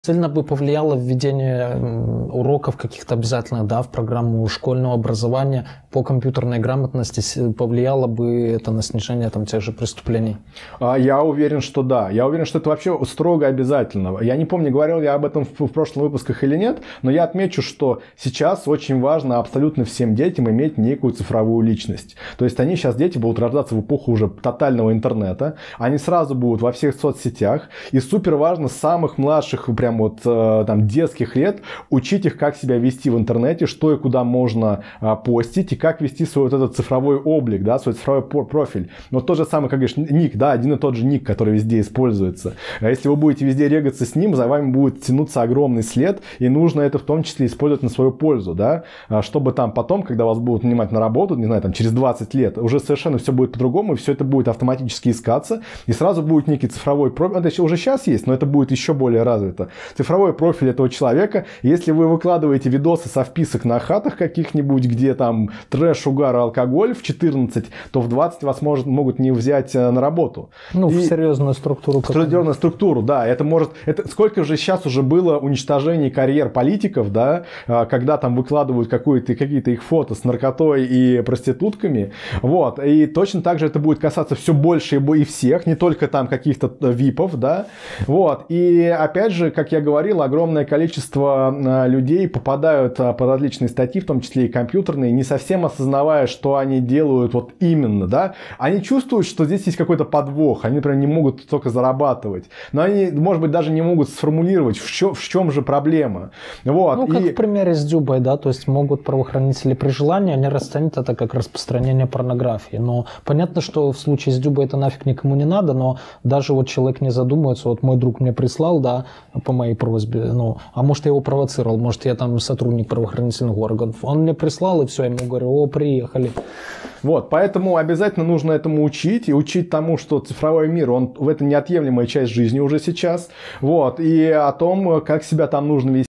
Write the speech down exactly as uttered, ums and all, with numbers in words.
Сильно бы повлияло введение уроков каких-то обязательных, да, в программу школьного образования по компьютерной грамотности, повлияло бы это на снижение там тех же преступлений? Я уверен, что да. Я уверен, что это вообще строго обязательно. Я не помню, говорил я об этом в, в прошлых выпусках или нет, но я отмечу, что сейчас очень важно абсолютно всем детям иметь некую цифровую личность. То есть они сейчас, дети, будут рождаться в эпоху уже тотального интернета, они сразу будут во всех соцсетях, и супер важно с самых младших, прям вот там детских лет учить их, как себя вести в интернете, что и куда можно а, постить, и как вести свой вот этот цифровой облик, да, свой цифровой профиль. Но тот же самый, как говоришь, ник, да, один и тот же ник, который везде используется. А если вы будете везде регаться с ним, за вами будет тянуться огромный след, и нужно это в том числе использовать на свою пользу, да, чтобы там потом, когда вас будут нанимать на работу, не знаю, там через двадцать лет, уже совершенно все будет по-другому, и все это будет автоматически искаться, и сразу будет некий цифровой профиль, это уже сейчас есть, но это будет еще более развито. Цифровой профиль этого человека. Если вы выкладываете видосы со вписок на хатах каких-нибудь, где там трэш, угар, алкоголь в четырнадцать, то в двадцать вас может, могут не взять на работу. Ну, и в серьезную структуру. В серьезную структуру, да. Это может... Это, сколько же сейчас уже было уничтожений карьер политиков, да, когда там выкладывают какие-то их фото с наркотой и проститутками. Вот. И точно так же это будет касаться все больше и всех, не только там каких-то випов, да. Вот. И опять же, как я говорил, огромное количество людей попадают под различные статьи, в том числе и компьютерные, не совсем осознавая, что они делают вот именно, да. Они чувствуют, что здесь есть какой-то подвох, они, например, не могут только зарабатывать, но они, может быть, даже не могут сформулировать, в чем, в чем же проблема. Вот. Ну, как и... в примере с Дзюбой, да, то есть могут правоохранители при желании, они расценят это как распространение порнографии, но понятно, что в случае с Дзюбой это нафиг никому не надо, но даже вот человек не задумывается, вот мой друг мне прислал, да, по моей просьбе, ну, а может, я его провоцировал, может, я там сотрудник правоохранительных органов. Он мне прислал, и все, я ему говорю: о, приехали. Вот, поэтому обязательно нужно этому учить, и учить тому, что цифровой мир, он в это неотъемлемая часть жизни уже сейчас, вот, и о том, как себя там нужно вести.